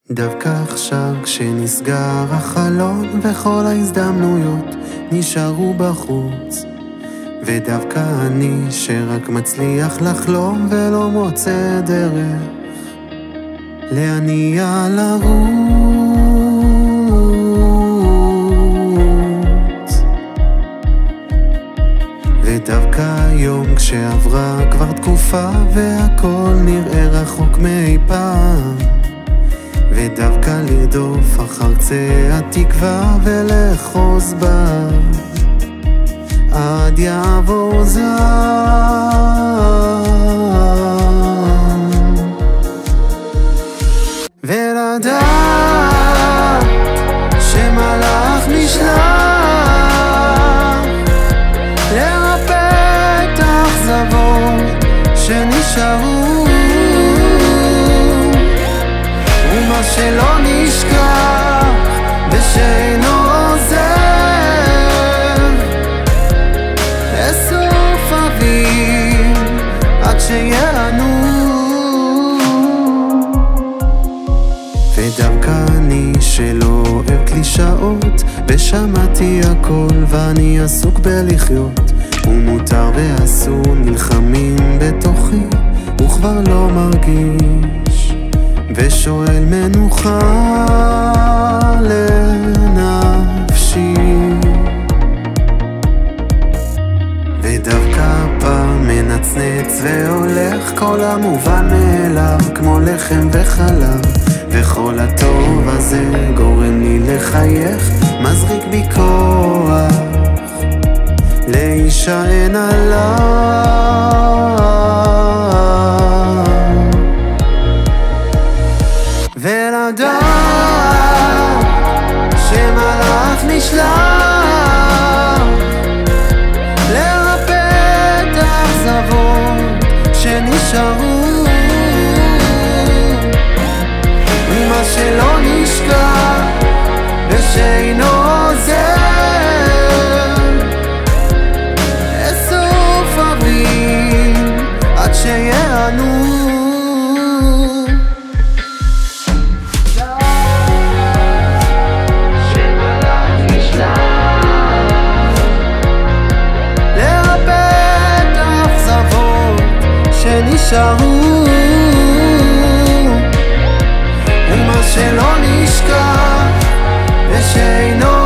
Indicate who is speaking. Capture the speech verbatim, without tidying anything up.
Speaker 1: דווקא עכשיו כשנסגר החלון וכל ההזדמנויות נשארו בחוץ, ודווקא אני שרק מצליח לחלום ולא מוצא דרך להניע לרוץ. ודווקא היום כשעברה כבר תקופה והכל נראה רחוק מאי פעם, ודווקא לרדוף אחר קצה התקווה ולחוז בה עד יעבור זעם, ולדעת שמלאך נשלח לרפא את האכזבות שנשארו, ומה שלא נשכח ושאינו עוזב לסוף אביב עד שיענו. ודווקא אני שלא אוהב קלישאות ושמעתי הכל ואני עסוק בלחיות, ומותר ואסור נלחמים בתוכי וכבר לא מרגיש ושואל מנוחה לנפשי. ודווקא פעם מנצנץ והולך כל המובן מאליו כמו לחם וחלב, וכל הטוב הזה גורם לי לחייך, מזריק בי כוח להישען עליו. ולדעת שמלאך נשלח לרפא את האכזבות שנשארו, ממה שלא נשכח ושאינו עוזר לסוף אביב עד שיענו. נשארו, ומה שלא נשכח ושאינו